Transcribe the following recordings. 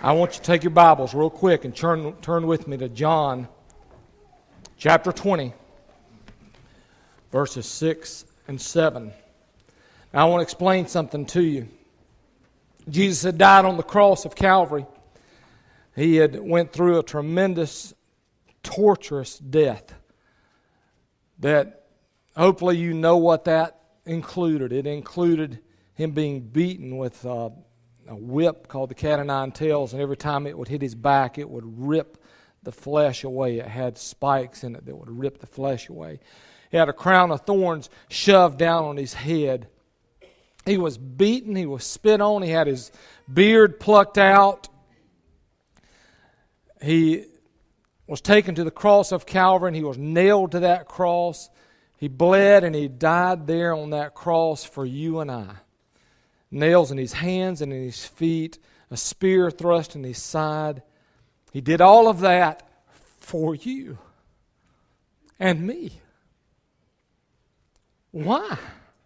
I want you to take your Bibles real quick and turn with me to John chapter 20, verses 6 and 7. Now I want to explain something to you. Jesus had died on the cross of Calvary. He had went through a tremendous, torturous death that hopefully you know what that included. It included him being beaten with a whip called the cat o' nine tails, and every time it would hit his back, it would rip the flesh away. It had spikes in it that would rip the flesh away. He had a crown of thorns shoved down on his head. He was beaten, he was spit on, he had his beard plucked out. He was taken to the cross of Calvary, and he was nailed to that cross. He bled, and he died there on that cross for you and I. Nails in his hands and in his feet, a spear thrust in his side. He did all of that for you and me. Why?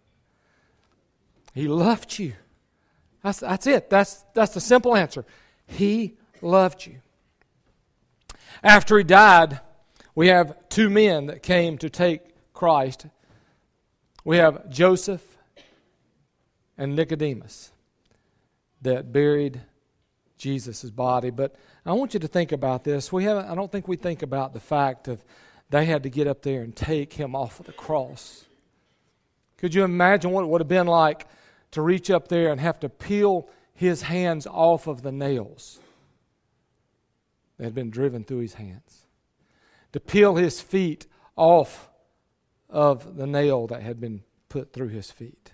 He loved you. That's it. That's the simple answer. He loved you. After he died, we have two men that came to take Christ. We have Joseph and Nicodemus that buried Jesus' body. But I want you to think about this. I don't think we think about the fact of they had to get up there and take him off of the cross. Could you imagine what it would have been like to reach up there and have to peel his hands off of the nails that had been driven through his hands? To peel his feet off of the nail that had been put through his feet.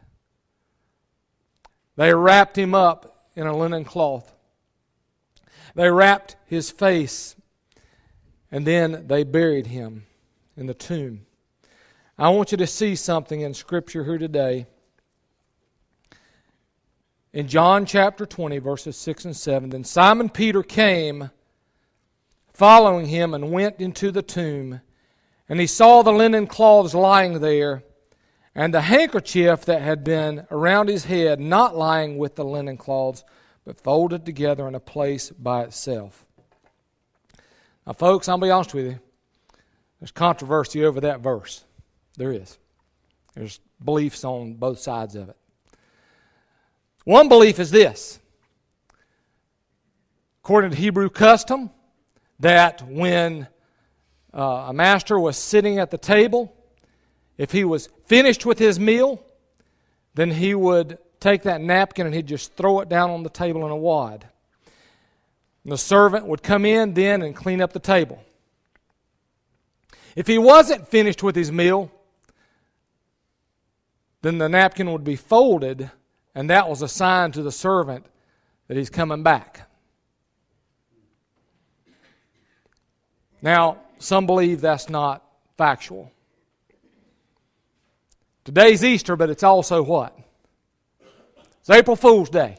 They wrapped him up in a linen cloth. They wrapped his face, and then they buried him in the tomb. I want you to see something in Scripture here today. In John chapter 20, verses 6 and 7, then Simon Peter came, following him, and went into the tomb, and he saw the linen cloths lying there, and the handkerchief that had been around his head, not lying with the linen cloths, but folded together in a place by itself. Now, folks, I'll be honest with you. There's controversy over that verse. There is. There's beliefs on both sides of it. One belief is this. According to Hebrew custom, that when a master was sitting at the table, if he was finished with his meal, then he would take that napkin and he'd just throw it down on the table in a wad. And the servant would come in then and clean up the table. If he wasn't finished with his meal, then the napkin would be folded, and that was a sign to the servant that he's coming back. Now, some believe that's not factual. Today's Easter, but it's also what? It's April Fool's Day.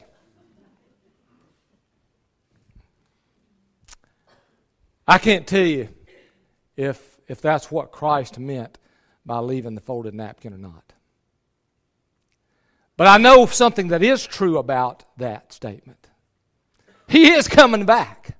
I can't tell you if that's what Christ meant by leaving the folded napkin or not. But I know something that is true about that statement. He is coming back.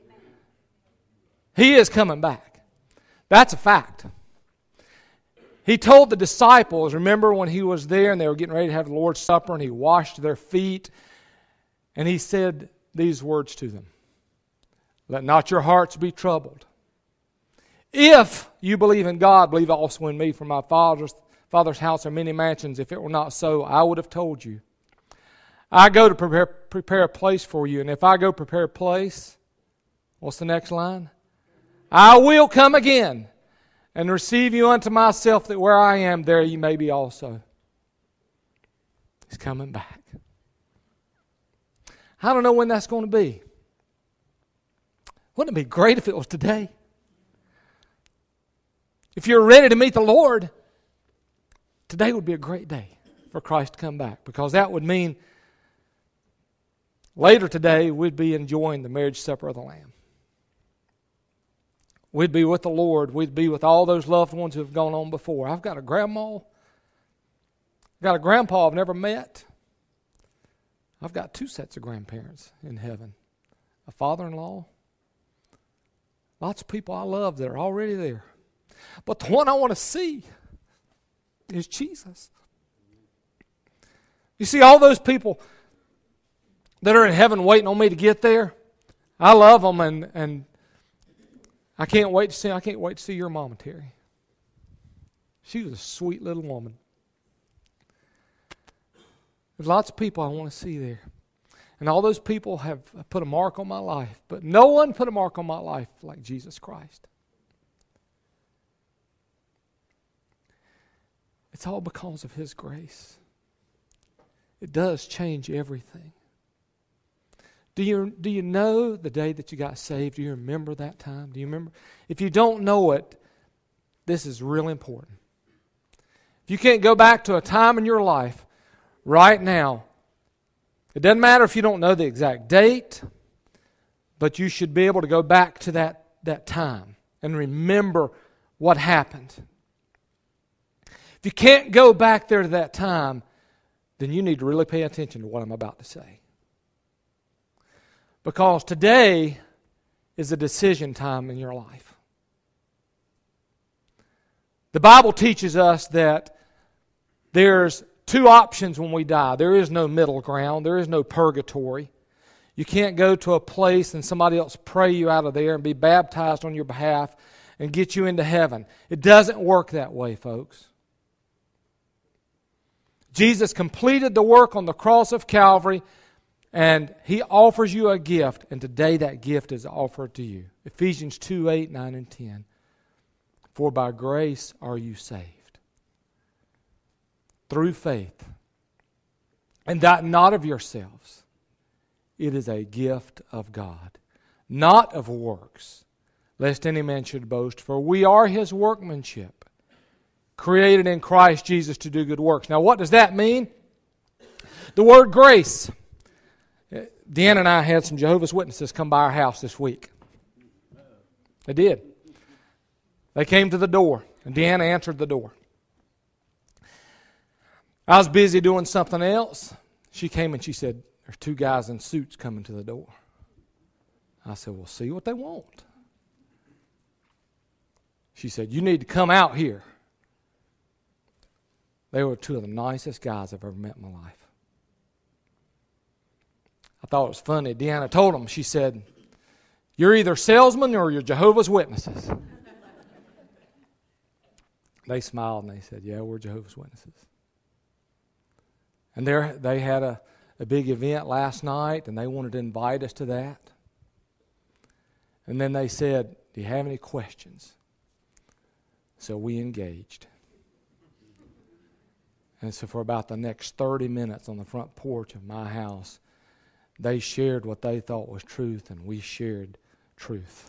He is coming back. That's a fact. He told the disciples, remember when he was there and they were getting ready to have the Lord's Supper, and he washed their feet, and he said these words to them. Let not your hearts be troubled. If you believe in God, believe also in me. For my Father's house are many mansions. If it were not so, I would have told you. I go to prepare a place for you, and if I go prepare a place, what's the next line? I will come again and receive you unto myself, that where I am, there you may be also. He's coming back. I don't know when that's going to be. Wouldn't it be great if it was today? If you're ready to meet the Lord, today would be a great day for Christ to come back, because that would mean later today we'd be enjoying the marriage supper of the Lamb. We'd be with the Lord. We'd be with all those loved ones who have gone on before. I've got a grandma. I've got a grandpa I've never met. I've got two sets of grandparents in heaven a father-in-law. Lots of people I love that are already there. But the one I want to see is Jesus. You see, all those people that are in heaven waiting on me to get there, I love them, and I can't wait to see your mama, Terry. She was a sweet little woman. There's lots of people I want to see there. And all those people have put a mark on my life. But no one put a mark on my life like Jesus Christ. It's all because of His grace. It does change everything. Do you know the day that you got saved? Do you remember that time? Do you remember? If you don't know it, this is really important. If you can't go back to a time in your life right now, it doesn't matter if you don't know the exact date, but you should be able to go back to that time and remember what happened. If you can't go back there to that time, then you need to really pay attention to what I'm about to say. Because today is a decision time in your life. The Bible teaches us that there's two options when we die. There is no middle ground. There is no purgatory. You can't go to a place and somebody else pray you out of there and be baptized on your behalf and get you into heaven. It doesn't work that way, folks. Jesus completed the work on the cross of Calvary, and He offers you a gift, and today that gift is offered to you. Ephesians 2, 8, 9, and 10. For by grace are you saved, through faith, and that not of yourselves. It is a gift of God, not of works, lest any man should boast. For we are His workmanship, created in Christ Jesus to do good works. Now, what does that mean? The word grace. Deanna and I had some Jehovah's Witnesses come by our house this week. They did. They came to the door, and Deanna answered the door. I was busy doing something else. She came and she said, there's two guys in suits coming to the door. I said, well, see what they want. She said, you need to come out here. They were two of the nicest guys I've ever met in my life. I thought it was funny. Deanna told them, she said, you're either salesmen or you're Jehovah's Witnesses. They smiled and they said, yeah, we're Jehovah's Witnesses. And they had a big event last night, and they wanted to invite us to that. And then they said, do you have any questions? So we engaged. And so for about the next 30 minutes on the front porch of my house, they shared what they thought was truth, and we shared truth.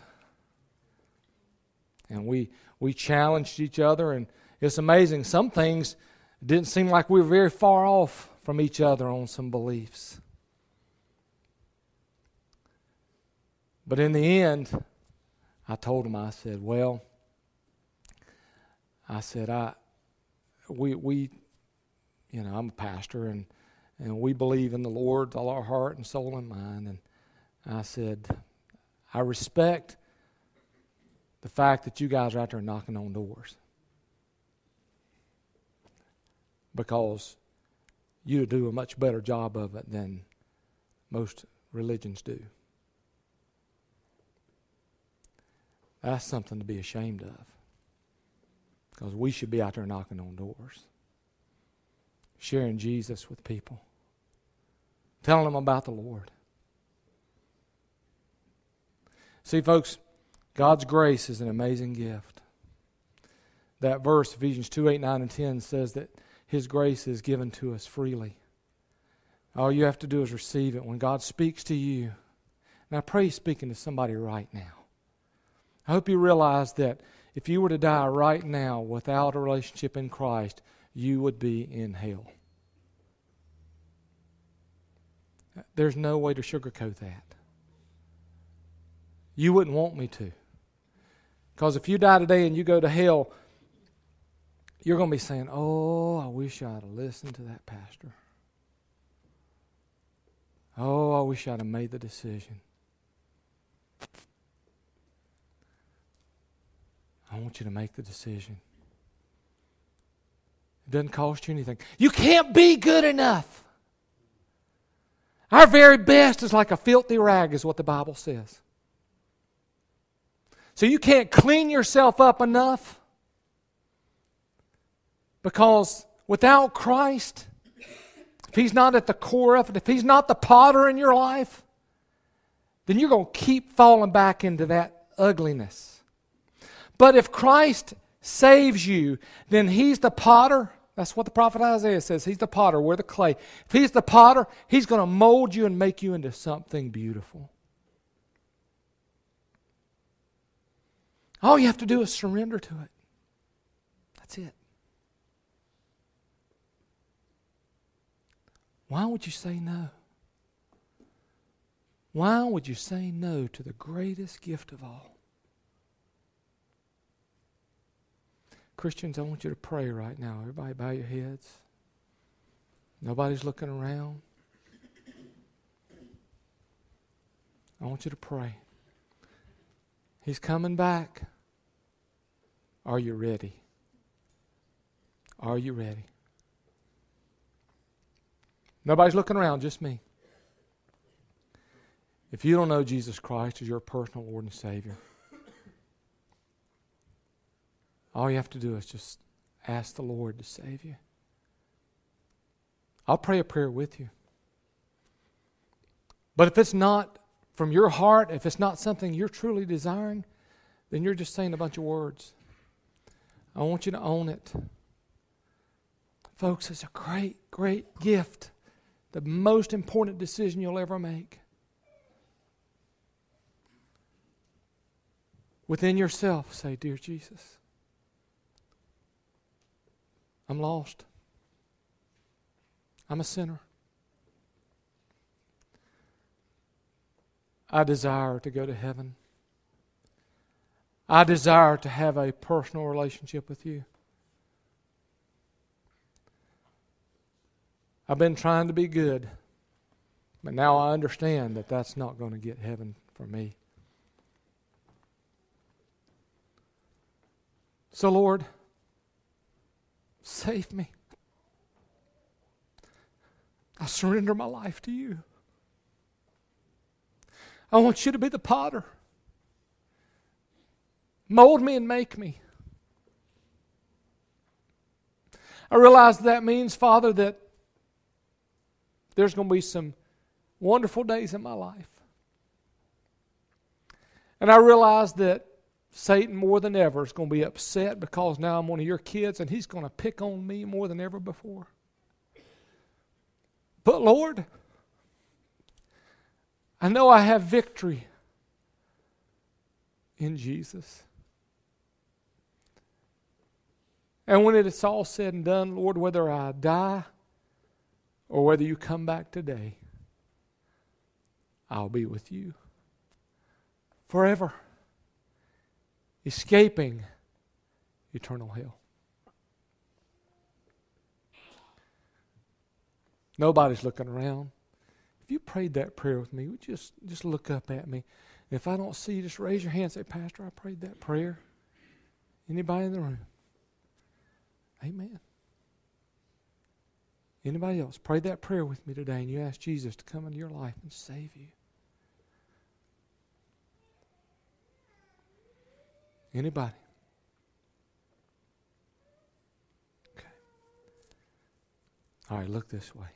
And we challenged each other, and it's amazing. Some things didn't seem like we were very far off from each other on some beliefs. But in the end, I told them, I said, I'm a pastor, and we believe in the Lord with all our heart and soul and mind. And I said, I respect the fact that you guys are out there knocking on doors, because you do a much better job of it than most religions do. That's something to be ashamed of, because we should be out there knocking on doors, sharing Jesus with people, telling them about the Lord. See, folks, God's grace is an amazing gift. That verse, Ephesians 2, 8, 9, and 10, says that His grace is given to us freely. All you have to do is receive it. When God speaks to you, and I pray He's speaking to somebody right now. I hope you realize that if you were to die right now without a relationship in Christ, you would be in hell. There's no way to sugarcoat that. You wouldn't want me to. Because if you die today and you go to hell, you're going to be saying, oh, I wish I'd have listened to that pastor. Oh, I wish I'd have made the decision. I want you to make the decision. It doesn't cost you anything. You can't be good enough. Our very best is like a filthy rag, is what the Bible says. So you can't clean yourself up enough, because without Christ, if He's not at the core of it, if He's not the potter in your life, then you're going to keep falling back into that ugliness. But if Christ saves you, then He's the potter. That's what the prophet Isaiah says. He's the potter, we're the clay. If He's the potter, He's going to mold you and make you into something beautiful. All you have to do is surrender to it. That's it. Why would you say no? Why would you say no to the greatest gift of all? Christians, I want you to pray right now. Everybody bow your heads. Nobody's looking around. I want you to pray. He's coming back. Are you ready? Are you ready? Nobody's looking around, just me. If you don't know Jesus Christ as your personal Lord and Savior, all you have to do is just ask the Lord to save you. I'll pray a prayer with you. But if it's not from your heart, if it's not something you're truly desiring, then you're just saying a bunch of words. I want you to own it. Folks, it's a great, great gift. The most important decision you'll ever make. Within yourself, say, Dear Jesus, I'm lost. I'm a sinner. I desire to go to heaven. I desire to have a personal relationship with you. I've been trying to be good, but now I understand that that's not going to get heaven for me. So, Lord, save me. I surrender my life to you. I want you to be the potter. Mold me and make me. I realize that means, Father, that there's going to be some wonderful days in my life. And I realize that Satan more than ever is going to be upset because now I'm one of your kids and he's going to pick on me more than ever before. But Lord, I know I have victory in Jesus. And when it's all said and done, Lord, whether I die or whether you come back today, I'll be with you forever, escaping eternal hell. Nobody's looking around. If you prayed that prayer with me, just look up at me. If I don't see you, just raise your hand and say, Pastor, I prayed that prayer. Anybody in the room? Amen. Anybody else prayed that prayer with me today and you asked Jesus to come into your life and save you? Anybody? Okay. All right, look this way.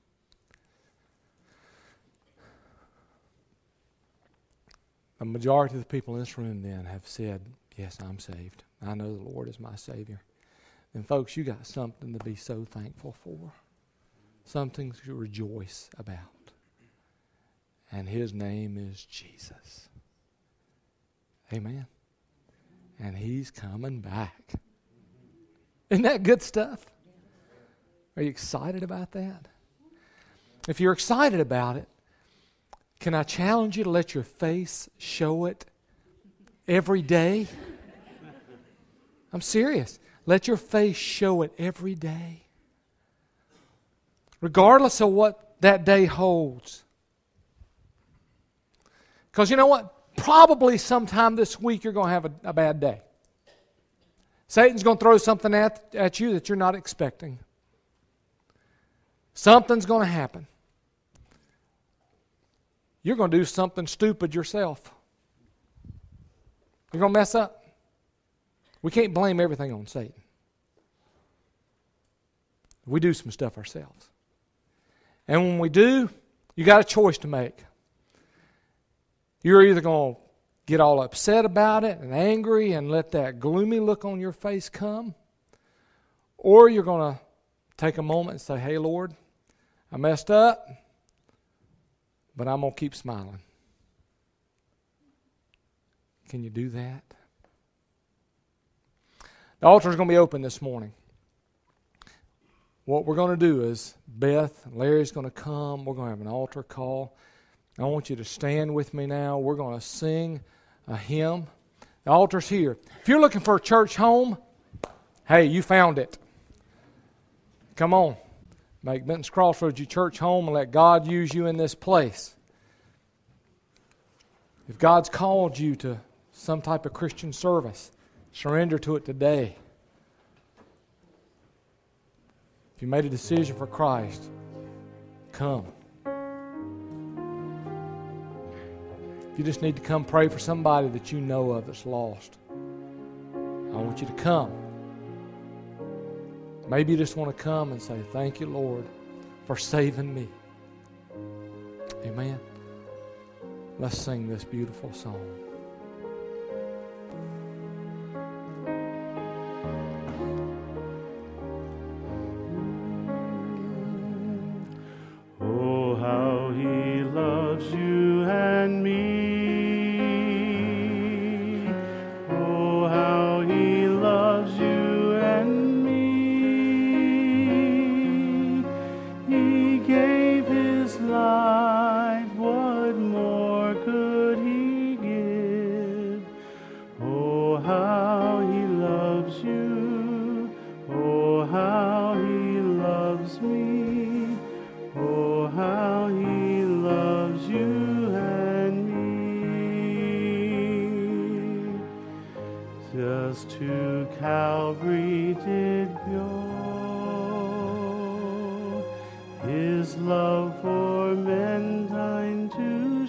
The majority of the people in this room then have said, yes, I'm saved. I know the Lord is my Savior. And folks, you got something to be so thankful for. Something to rejoice about. And His name is Jesus. Amen. And He's coming back. Isn't that good stuff? Are you excited about that? If you're excited about it, can I challenge you to let your face show it every day? I'm serious. Let your face show it every day. Regardless of what that day holds. Because you know what? Probably sometime this week you're going to have a bad day. Satan's going to throw something at you that you're not expecting. Something's going to happen. You're going to do something stupid yourself. You're going to mess up. We can't blame everything on Satan. We do some stuff ourselves. And when we do, you got a choice to make. You're either going to get all upset about it and angry and let that gloomy look on your face come, or you're going to take a moment and say, hey, Lord, I messed up, but I'm going to keep smiling. Can you do that? The altar is going to be open this morning. What we're going to do is Beth and Larry's going to come. We're going to have an altar call. I want you to stand with me now. We're going to sing a hymn. The altar's here. If you're looking for a church home, hey, you found it. Come on. Make Benton's Crossroads your church home and let God use you in this place. If God's called you to some type of Christian service, surrender to it today. If you made a decision for Christ, come. If you just need to come pray for somebody that you know of that's lost, I want you to come. Maybe you just want to come and say, thank you, Lord, for saving me. Amen. Let's sing this beautiful song. Oh, how He loves you and me. Oh, how He loves you and me. He gave His life. What more could He give? Oh, how He loves you. Oh, how He loves me. Oh, how He loves you and me. Just to Calvary did go, His love for mankind to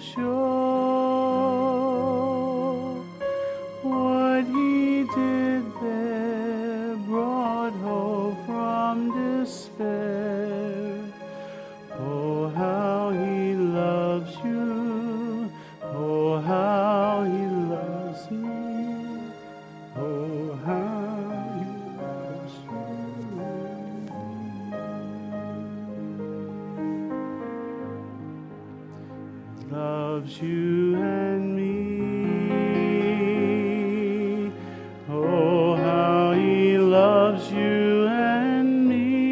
show. What He did there brought hope from despair. Oh, how He loves you. Oh, how He loves me. Oh, how He loves you. Loves you and me. Oh, how He loves you and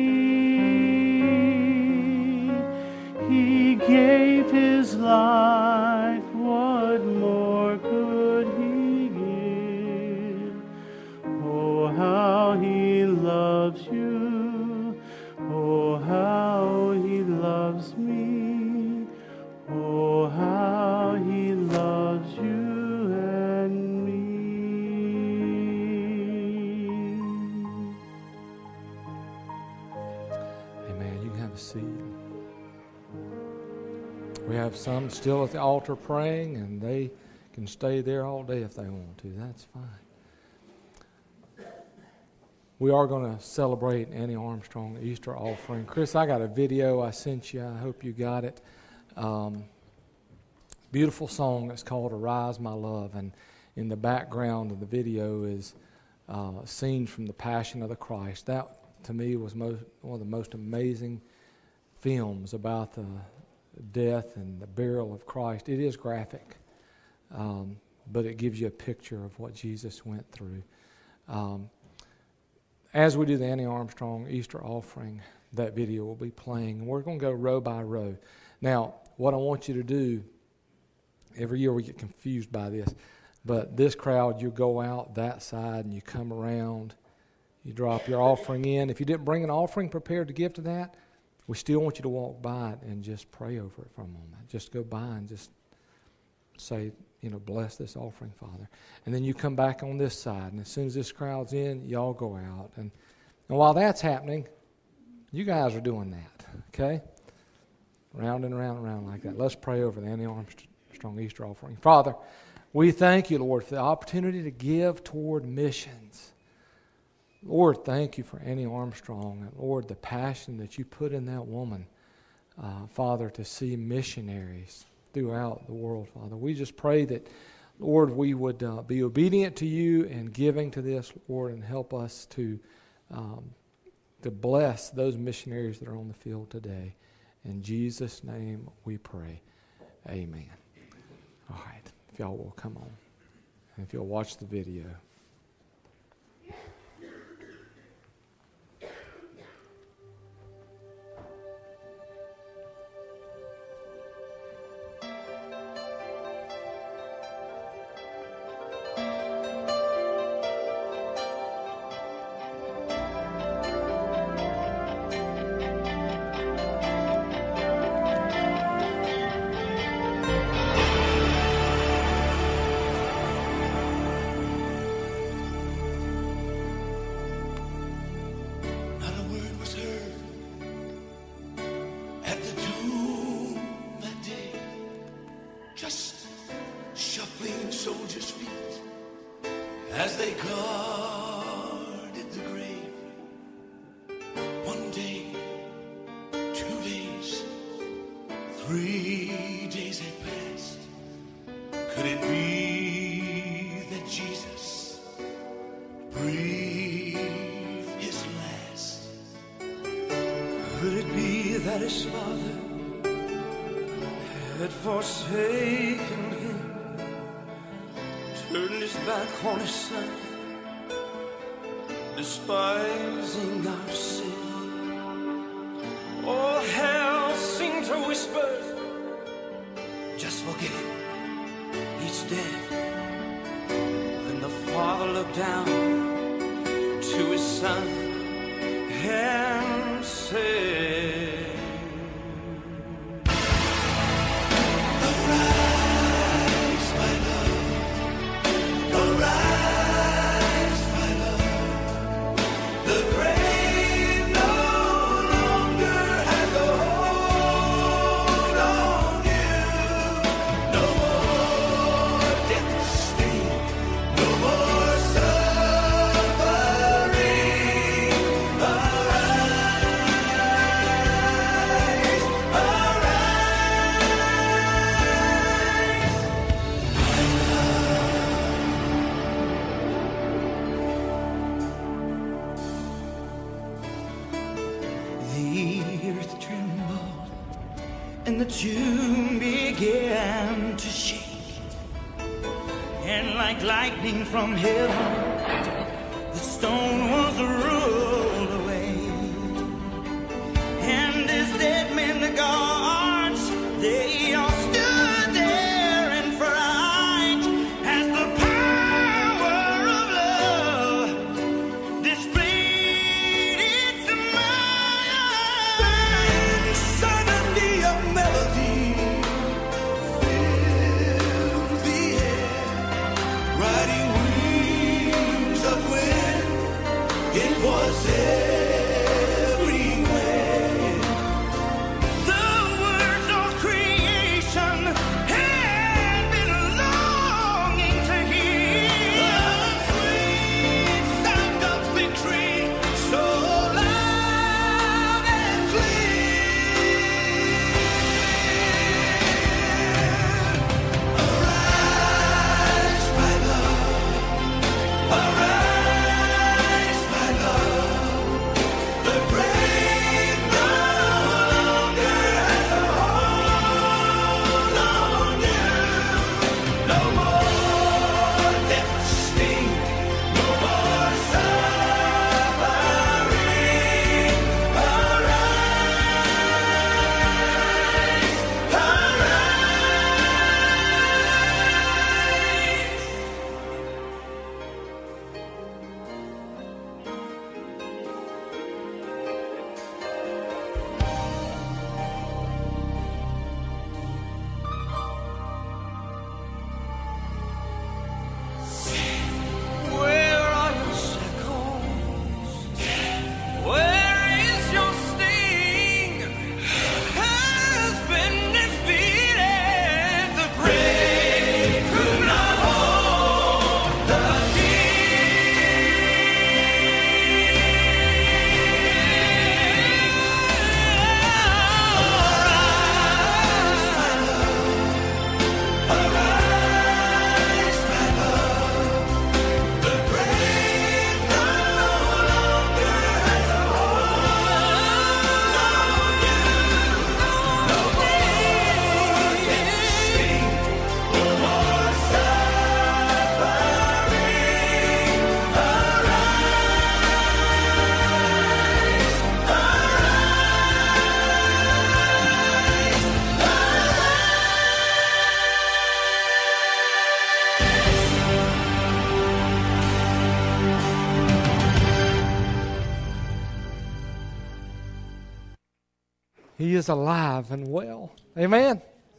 me. He gave His life. What more could He give? Oh, how He loves you. Oh, how He loves me. Oh, how He loves you and me. Amen. You can have a seat. We have some still at the altar praying, and they can stay there all day if they want to. That's fine. We are going to celebrate Annie Armstrong Easter offering. Chris, I got a video I sent you. I hope you got it. Beautiful song. It's called Arise My Love. And in the background of the video is scenes from the Passion of the Christ. That, to me, was one of the most amazing films about the death and the burial of Christ. It is graphic, but it gives you a picture of what Jesus went through. As we do the Annie Armstrong Easter offering, that video will be playing. We're going to go row by row. Now, what I want you to do, every year we get confused by this, but this crowd, you go out that side and you come around, you drop your offering in. If you didn't bring an offering prepared to give to that, we still want you to walk by it and just pray over it for a moment. Just go by and just say, bless this offering, Father. And then you come back on this side, and as soon as this crowd's in, y'all go out. And while that's happening, you guys are doing that, okay? Round and around and around like that. Let's pray over the Annie Armstrong Easter offering. Father, we thank you, Lord, for the opportunity to give toward missions. Lord, thank you for Annie Armstrong. And Lord, the passion that you put in that woman, Father, to see missionaries throughout the world, Father. We just pray that, Lord, we would be obedient to you in giving to this, Lord, and help us to bless those missionaries that are on the field today. In Jesus' name we pray. Amen. All right. If y'all will come on. And if you'll watch the video. Soldiers' feet as they guarded the grave. 1 day, 2 days, 3 days had passed. Could it be that Jesus breathed his last? Could it be that his father had forsaken him? Turned his back on his son, despising our sin. All hell seemed to whisper, just forget it, he's dead. Then the father looked down to his son and said, and the tomb began to shake, and like lightning from heaven, the stone was rolled away. And as dead men, the guards, they all stood there in fright, as the power of love displayed its might. Suddenly a melody filled the air, riding wings of wind. It was He is alive and well. Amen?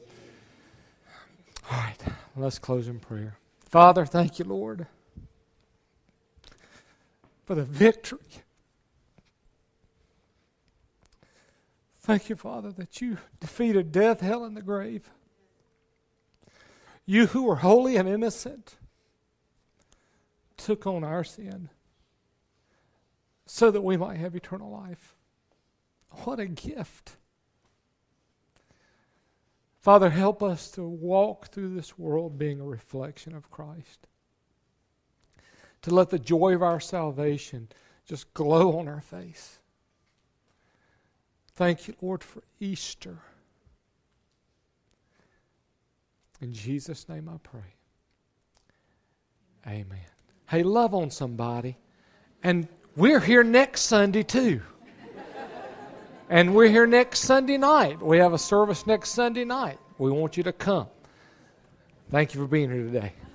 All right, let's close in prayer. Father, thank you, Lord, for the victory. Thank you, Father, that you defeated death, hell, and the grave. You who are holy and innocent took on our sin so that we might have eternal life. What a gift. Father, help us to walk through this world being a reflection of Christ. To let the joy of our salvation just glow on our face. Thank you, Lord, for Easter. In Jesus' name I pray. Amen. Hey, love on somebody. And we're here next Sunday too. And we're here next Sunday night. We have a service next Sunday night. We want you to come. Thank you for being here today.